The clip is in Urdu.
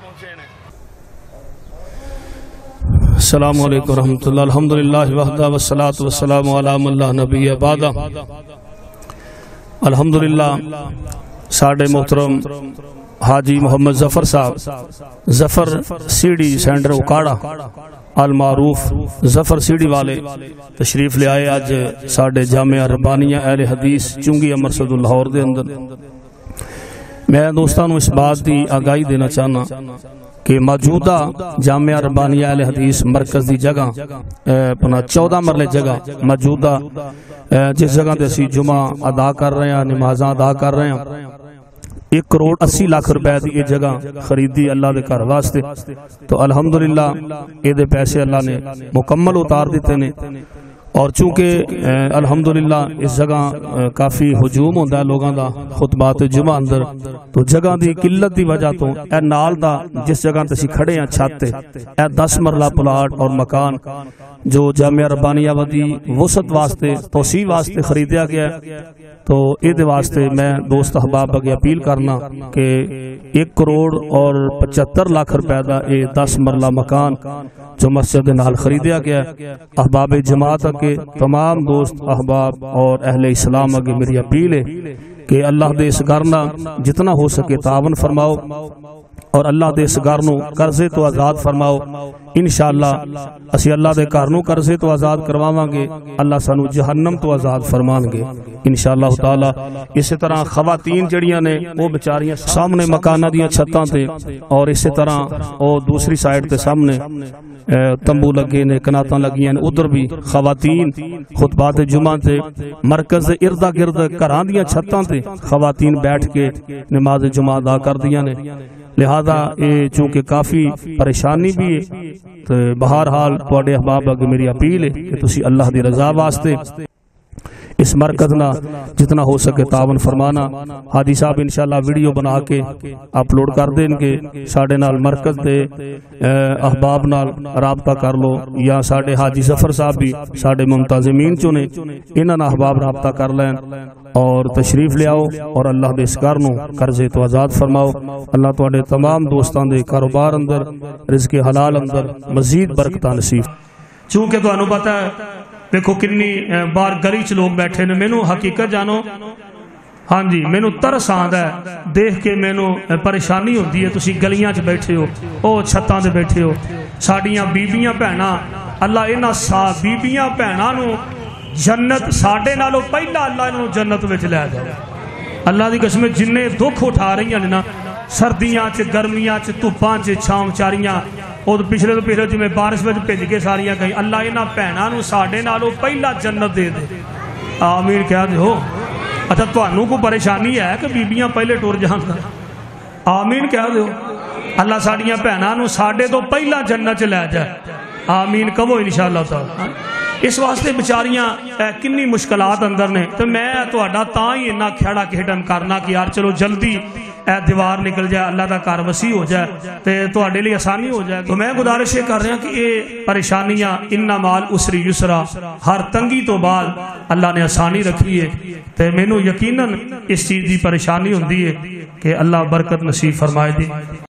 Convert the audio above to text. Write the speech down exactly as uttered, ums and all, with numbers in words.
السلام علیکم ورحمۃ اللہ الحمدللہ وحدہ والصلاۃ والسلام علی من لا نبی بعدہ. الحمدللہ ساڈے محترم حاجی محمد ظفر صاحب ظفر سیڑھی سینٹر اکاڑا المعروف ظفر سیڑھی والے تشریف لے آئے اج ساڈے جامعہ ربانیہ اہل حدیث چنگی امرصد لاہور دے اندر. میں دوستاں نوں اس بات دی آگاہی دینا چاہنا کہ موجودہ جامعہ ربانیہ اہل حدیث مرکز دی جگہ اپنا چودہ مرلے جگہ موجودہ جس جگہ تے اسی جمعہ ادا کر رہے ہیں نمازاں ادا کر رہے ہیں ایک کروڑ اسی لاکھ روپے دی یہ جگہ خریدی اللہ دے گھر واسطے. تو الحمدللہ اے دے پیسے اللہ نے مکمل اتار دیتے نے اور چونکہ الحمدللہ اس جگہ کافی ہجوم ہوتا ہے لوگاں دا خطبات جمعہ اندر تو جگہ دی قلت دی وجہ تو اے نال دا جس جگہ تے اسی کھڑے ہیں چھت تے اے دس مرلہ پلاٹ اور مکان جو جامعہ ربانیہ ودی وسعت واسطے توسیع واسطے خریدیا گیا ہے. تو اے واسطے میں دوست احباب اگے اپیل کرنا کہ ایک کروڑ اور پچہتر لاکھ روپے دا اے دس مرلہ مکان جو مسجد نال خریدیا گیا ہے احباب جماعت کے تمام دوست احباب اور اہل اسلام اگے میری اپیل ہے کہ اللہ دے اس گھرنا جتنا ہو سکے تعاون فرماؤ اور اللہ دے اس گھر نو قرضے تو آزاد فرماؤ. انشاءاللہ اسی اللہ دے گھر نو قرضے تو آزاد کرواواں گے اللہ سانو جہنم تو آزاد فرمان گے انشاءاللہ تعالی. اسی طرح خواتین جڑیاں نے وہ بیچاریاں سامنے مکاناں دیاں چھتاں تے اور اسی طرح او دوسری سائیڈ تے سامنے تمبو لگے نے کناتاں لگیاں نے ادھر بھی خواتین خطبات جمعہ تے مرکز اردا گرد گھراں دیاں چھتاں تے خواتین بیٹھ کے نماز جمعہ ادا کر دیاں نے. لہذا یہ چونکہ کافی پریشانی بھی ہے تو بہرحال تواڈے احباب اگے میری اپیل ہے کہ تسی اللہ دی رضا واسطے اس مرکز نہ جتنا ہو سکے تعاون فرمانا. حاجی صاحب انشاءاللہ ویڈیو بنا کے اپلوڈ کر دیں گے ساڈے نال مرکز دے احباب نال رابطہ کر لو یا ساڈے حاجی ظفر صاحب بھی ساڈے ممتازمین چوں نے انہاں نال احباب رابطہ کر لین اور تشریف لے آؤ اور اللہ دے اس گھر نو قرضے تو آزاد فرماؤ. اللہ تواڈے تمام دوستاں دے کاروبار اندر رزق حلال اندر مزید برکتاں نصیب. چونکہ تانوں پتہ ہے دیکھو کنی بار گلی چ لوگ بیٹھے نے مینوں حقیقت جانو ہاں جی مینوں ترس آندا ہے دیکھ کے مینوں پریشانی ہوندی ہے. تسی گلیاں چ بیٹھے ہو او چھتاں تے بیٹھے ہو ساڈیاں بیبییاں بہناں اللہ انہاں سا بیبییاں بہناں نو جنت ساڈے نالوں پہلا اللہ انہوں جنت وچ لے جائے. اللہ دی قسم جننے دکھ اٹھا رہی ہیں نا سردیاں چ گرمیاں چ دھوپاں چ چھاں چاریاں اور پچھلے تو پچھلے جی میں بارش وچ بھیج کے ساریاں گئی اللہ انہاں بہناں نو ساڈے نالوں پہلا جنت دے دے. آمین کہہ دے ہو. اچھا تانوں کو پریشانی ہے کہ بیبیاں پہلے ٹر جان گا آمین کہہ دے ہو. اللہ ساڈیاں بہناں نو ساڈے تو پہلا جنت چ لے جائے آمین کہو انشاءاللہ تعالی. اس واسطے بچاریاں کنی مشکلات اندر نے تو میں تہاڈا تاں ہی اتنا کھیڑا کھیڈن کرنا کہ یار چلو جلدی اے دیوار نکل جائے اللہ دا گھر وسیع ہو جائے تے تہاڈے لیے آسانی ہو جائے. تو میں گزارش یہ کر رہا کہ یہ پریشانیاں ان مال اسری یسرا ہر تنگی تو بعد اللہ نے آسانی رکھی ہے تے مینوں یقیناً اس چیز دی پریشانی ہوندی ہے کہ اللہ برکت نصیب فرمائے دی.